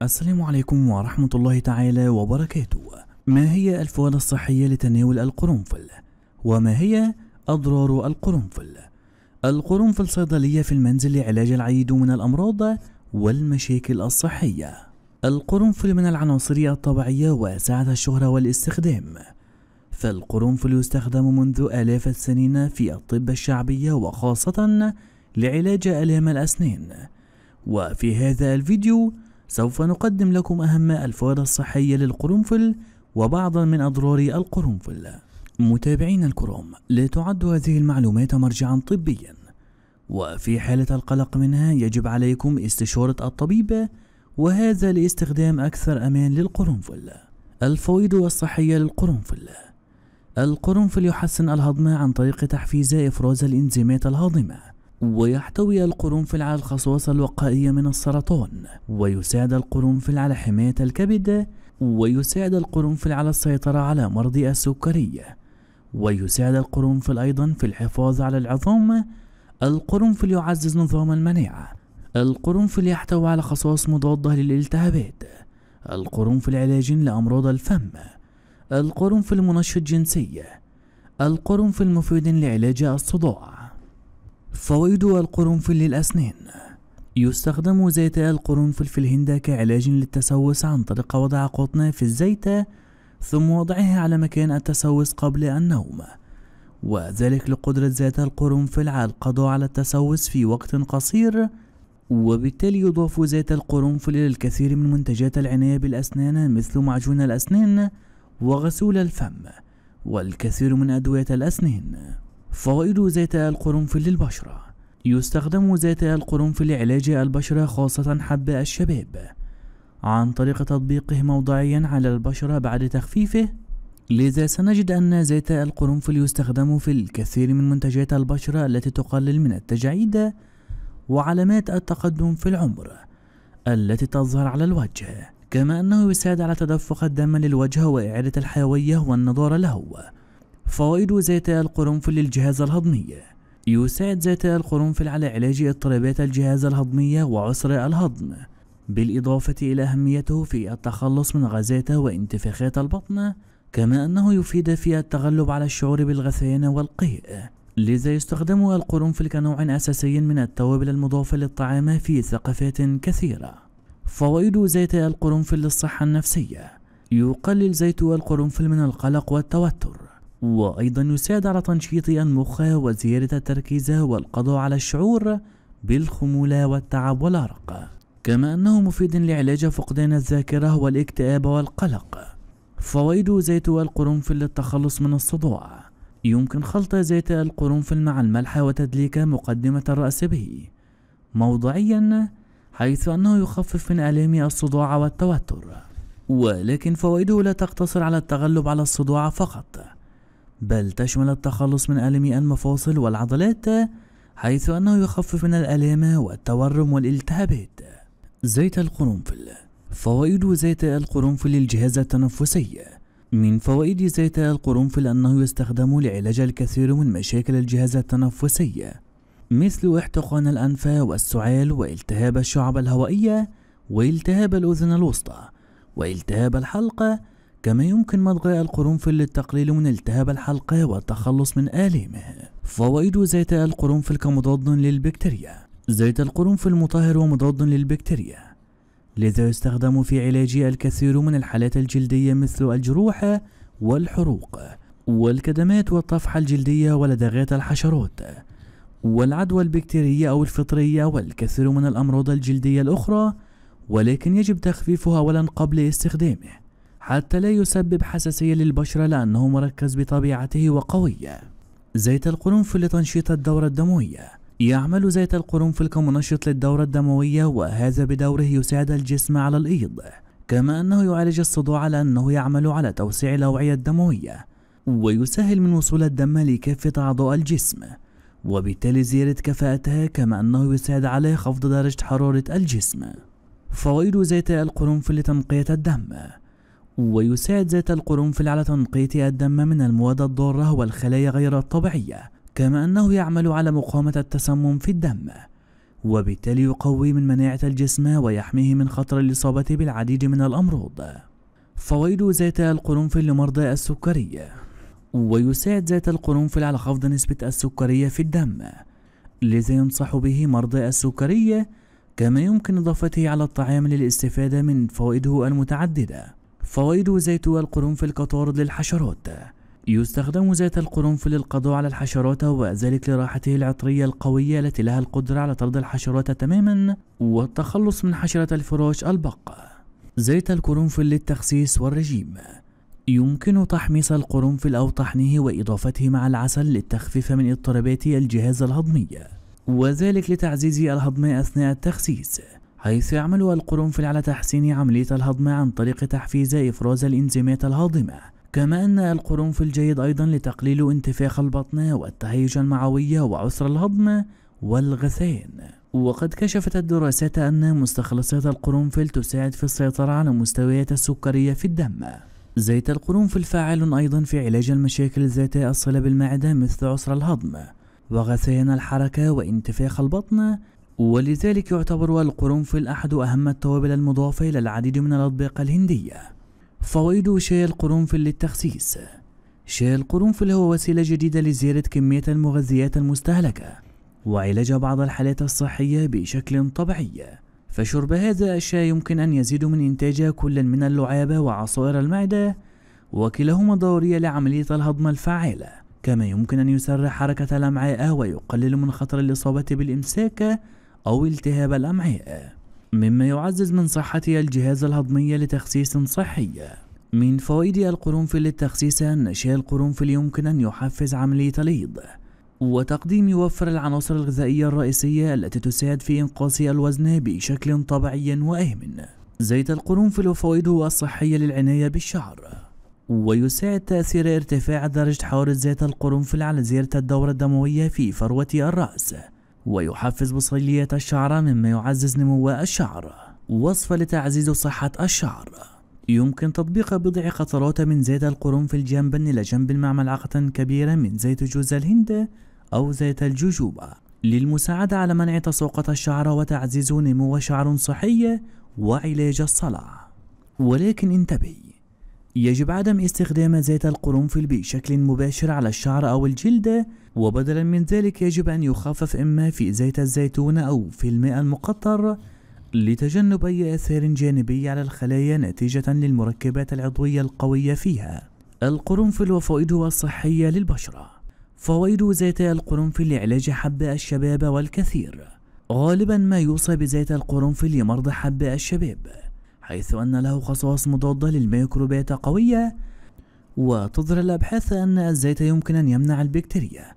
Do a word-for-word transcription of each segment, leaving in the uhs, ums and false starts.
السلام عليكم ورحمة الله تعالى وبركاته. ما هي الفوائد الصحية لتناول القرنفل؟ وما هي أضرار القرنفل؟ القرنفل صيدلية في المنزل لعلاج العديد من الأمراض والمشاكل الصحية. القرنفل من العناصر الطبيعية واسعة الشهرة والاستخدام، فالقرنفل يستخدم منذ آلاف السنين في الطب الشعبي وخاصة لعلاج آلام الأسنان. وفي هذا الفيديو سوف نقدم لكم أهم الفوائد الصحية للقرنفل وبعضا من أضرار القرنفل. متابعين الكرام، لا تعد هذه المعلومات مرجعا طبيا، وفي حالة القلق منها يجب عليكم استشارة الطبيب، وهذا لاستخدام أكثر أمان للقرنفل. الفوائد الصحية للقرنفل: القرنفل يحسن الهضم عن طريق تحفيز إفراز الإنزيمات الهاضمة، ويحتوي القرنفل على الخصائص الوقائية من السرطان، ويساعد القرنفل على حماية الكبد، ويساعد القرنفل على السيطرة على مرض السكري، ويساعد القرنفل أيضا في الحفاظ على العظام. القرنفل يعزز نظام المناعة. القرنفل يحتوي على خصائص مضادة للالتهابات. القرنفل علاج لأمراض الفم. القرنفل منشط جنسي. القرنفل مفيد لعلاج الصداع. فوائد القرنفل للأسنان: يستخدم زيت القرنفل في الهند كعلاج للتسوس عن طريق وضع قطن في الزيت ثم وضعه على مكان التسوس قبل النوم، وذلك لقدرة زيت القرنفل على القضاء على التسوس في وقت قصير. وبالتالي يضاف زيت القرنفل إلى الكثير من منتجات العناية بالأسنان مثل معجون الأسنان وغسول الفم والكثير من أدوية الأسنان. فوائد زيت القرنفل للبشرة: يستخدم زيت القرنفل لعلاج البشرة خاصة حب الشباب عن طريق تطبيقه موضعيا على البشرة بعد تخفيفه، لذا سنجد أن زيت القرنفل يستخدم في الكثير من منتجات البشرة التي تقلل من التجاعيد وعلامات التقدم في العمر التي تظهر على الوجه، كما أنه يساعد على تدفق الدم للوجه وإعادة الحيوية والنضارة له. فوائد زيت القرنفل للجهاز الهضمي: يساعد زيت القرنفل على علاج اضطرابات الجهاز الهضمي وعسر الهضم، بالإضافة إلى أهميته في التخلص من غازات وانتفاخات البطن، كما أنه يفيد في التغلب على الشعور بالغثيان والقيء، لذا يستخدم القرنفل كنوع أساسي من التوابل المضافة للطعام في ثقافات كثيرة. فوائد زيت القرنفل للصحة النفسية: يقلل زيت القرنفل من القلق والتوتر، وأيضا يساعد على تنشيط المخ وزيادة التركيز والقضاء على الشعور بالخمول والتعب والأرق، كما أنه مفيد لعلاج فقدان الذاكرة والاكتئاب والقلق. فوائد زيت القرنفل للتخلص من الصداع: يمكن خلط زيت القرنفل مع الملح وتدليك مقدمة الرأس به موضعيا، حيث أنه يخفف من آلام الصداع والتوتر. ولكن فوائده لا تقتصر على التغلب على الصداع فقط، بل تشمل التخلص من آلام المفاصل والعضلات، حيث أنه يخفف من الآلام والتورم والالتهابات. زيت القرنفل: فوائد زيت القرنفل للجهاز التنفسي: من فوائد زيت القرنفل أنه يستخدم لعلاج الكثير من مشاكل الجهاز التنفسي مثل احتقان الأنف والسعال والتهاب الشعب الهوائية والتهاب الأذن الوسطى والتهاب الحلق، كما يمكن مضغ القرنفل للتقليل من التهاب الحلق والتخلص من آلامه. فوائد زيت القرنفل كمضاد للبكتيريا: زيت القرنفل مطهر ومضاد للبكتيريا، لذا يستخدم في علاج الكثير من الحالات الجلدية مثل الجروح والحروق والكدمات والطفح الجلدية ولدغات الحشرات والعدوى البكتيرية أو الفطرية والكثير من الأمراض الجلدية الأخرى، ولكن يجب تخفيفه أولا قبل استخدامه حتى لا يسبب حساسية للبشرة لأنه مركز بطبيعته وقوية. زيت القرنفل لتنشيط الدورة الدموية: يعمل زيت القرنفل كمنشط للدورة الدموية، وهذا بدوره يساعد الجسم على الإيض، كما أنه يعالج الصداع لأنه يعمل على توسيع الأوعية الدموية ويسهل من وصول الدم لكافة أعضاء الجسم وبالتالي زيادة كفاءتها، كما أنه يساعد على خفض درجة حرارة الجسم. فوائد زيت القرنفل لتنقية الدم: ويساعد زيت القرنفل على تنقية الدم من المواد الضارة والخلايا غير الطبيعية، كما أنه يعمل على مقاومة التسمم في الدم، وبالتالي يقوي من مناعة الجسم ويحميه من خطر الإصابة بالعديد من الأمراض. فوائد زيت القرنفل لمرضى السكري. ويساعد زيت القرنفل على خفض نسبة السكرية في الدم، لذا ينصح به مرضى السكري، كما يمكن إضافته على الطعام للاستفادة من فوائده المتعددة. فوائد زيت القرنفل كطارد للحشرات. يستخدم زيت القرنفل للقضاء على الحشرات، وذلك لراحته العطرية القوية التي لها القدرة على طرد الحشرات تماما والتخلص من حشرة الفراش البق. زيت القرنفل للتخسيس والرجيم. يمكن تحميص القرنفل أو طحنه وإضافته مع العسل للتخفيف من اضطرابات الجهاز الهضمي، وذلك لتعزيز الهضم أثناء التخسيس، حيث يعمل القرنفل على تحسين عملية الهضم عن طريق تحفيز إفراز الإنزيمات الهاضمة. كما أن القرنفل جيد أيضا لتقليل انتفاخ البطن والتهيج المعوي وعسر الهضم والغثيان. وقد كشفت الدراسات أن مستخلصات القرنفل تساعد في السيطرة على مستويات السكرية في الدم. زيت القرنفل فاعل أيضا في علاج المشاكل ذات الصلة بالمعدة مثل عسر الهضم وغثيان الحركة وانتفاخ البطن، ولذلك يعتبر القرنفل أحد أهم التوابل المضافة إلى العديد من الأطباق الهندية. فوائد شاي القرنفل للتخسيس. شاي القرنفل هو وسيلة جديدة لزيادة كمية المغذيات المستهلكة وعلاج بعض الحالات الصحية بشكل طبيعي، فشرب هذا الشاي يمكن أن يزيد من إنتاج كل من اللعاب وعصائر المعدة، وكلاهما ضرورية لعملية الهضم الفعالة. كما يمكن أن يسرع حركة الأمعاء ويقلل من خطر الإصابة بالإمساك أو التهاب الأمعاء، مما يعزز من صحة الجهاز الهضمي لتخسيس صحي. من فوائد القرنفل للتخسيس أن شاي القرنفل يمكن أن يحفز عملية الإيض وتقديم يوفر العناصر الغذائية الرئيسية التي تساعد في إنقاص الوزن بشكل طبيعي وآمن. زيت القرنفل وفوائده الصحية للعناية بالشعر. ويساعد تأثير ارتفاع درجة حرارة زيت القرنفل على زيادة الدورة الدموية في فروة الرأس، ويحفز بصيلية الشعر مما يعزز نمو الشعر. وصفة لتعزيز صحة الشعر. يمكن تطبيق بضع قطرات من زيت القرنفل جنبا إلى جنب مع ملعقة كبيرة من زيت جوز الهند أو زيت الجوجوبا للمساعدة على منع تساقط الشعر وتعزيز نمو شعر صحي وعلاج الصلع. ولكن انتبه، يجب عدم استخدام زيت القرنفل بشكل مباشر على الشعر أو الجلد، وبدلا من ذلك يجب أن يخفف إما في زيت الزيتون أو في الماء المقطر لتجنب أي آثار جانبية على الخلايا نتيجة للمركبات العضوية القوية فيها. القرنفل وفوائده الصحية للبشرة. فوائد زيت القرنفل لعلاج حب الشباب والكثير. غالبا ما يوصى بزيت القرنفل لمرضى حب الشباب، حيث أن له خصائص مضادة للميكروبات قوية، وتظهر الأبحاث أن الزيت يمكن أن يمنع البكتيريا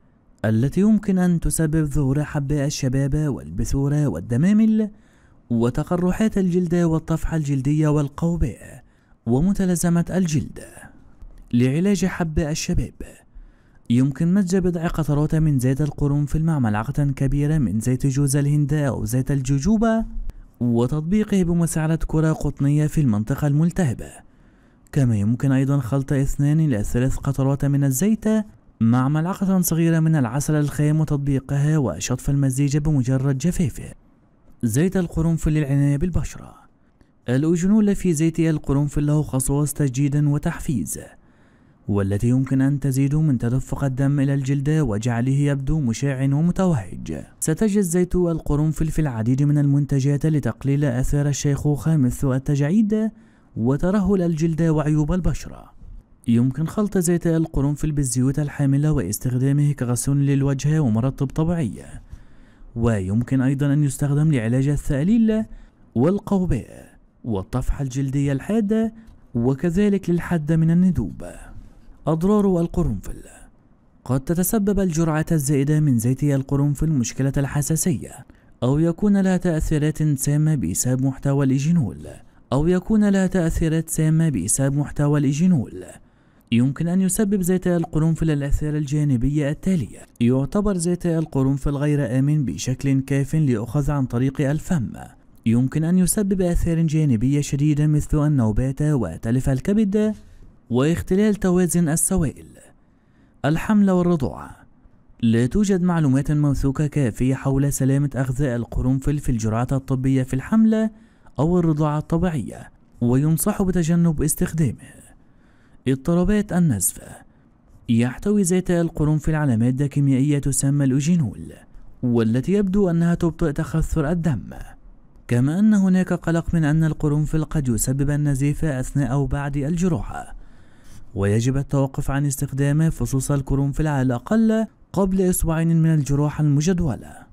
التي يمكن أن تسبب ظهور حب الشباب والبثور والدمامل وتقرحات الجلد والطفحة الجلدية والقوباء ومتلازمة الجلد. لعلاج حب الشباب يمكن مزج بضع قطرات من زيت القرنفل مع ملعقة كبيرة من زيت جوز الهند أو زيت الجوجوبا وتطبيقه بمساعدة كرة قطنية في المنطقة الملتهبة. كما يمكن أيضا خلط اثنان إلى ثلاث قطرات من الزيت مع ملعقة صغيرة من العسل الخام وتطبيقها وشطف المزيج بمجرد جفافه. زيت القرنفل للعناية بالبشرة. الأوجينول في زيت القرنفل له خصائص تجديد وتحفيز، والتي يمكن أن تزيد من تدفق الدم إلى الجلد وجعله يبدو مشع ومتوهج. ستجد زيت القرنفل في العديد من المنتجات لتقليل آثار الشيخوخة مثل التجاعيد وترهل الجلد وعيوب البشرة. يمكن خلط زيت القرنفل بالزيوت الحاملة واستخدامه كغسول للوجه ومرطب طبيعي، ويمكن أيضا أن يستخدم لعلاج الثأليل والقوباء والطفحة الجلدية الحادة، وكذلك للحد من الندوب. أضرار القرنفل. قد تتسبب الجرعة الزائدة من زيت القرنفل مشكلة الحساسية، أو يكون لها تأثيرات سامة بسبب محتوى الإيجينول أو يكون لها تأثيرات سامة بسبب محتوى الإيجينول. يمكن أن يسبب زيت القرنفل الآثار الجانبية التالية. يعتبر زيت القرنفل غير آمن بشكل كاف ليؤخذ عن طريق الفم. يمكن أن يسبب آثار جانبية شديدة مثل النوبات وتلف الكبد واختلال توازن السوائل. الحمل والرضاعة. لا توجد معلومات موثوقة كافية حول سلامة أخذ القرنفل في الجرعات الطبية في الحمل أو الرضاعة الطبيعية، وينصح بتجنب استخدامه. اضطرابات النزف. يحتوي زيت القرنفل على مادة كيميائية تسمى الأوجينول، والتي يبدو أنها تبطئ تخثر الدم. كما أن هناك قلق من أن القرنفل قد يسبب النزيف أثناء أو بعد الجراحة، ويجب التوقف عن استخدامه فصوص القرنفل على الأقل قبل أسبوعين من الجراحة المجدولة.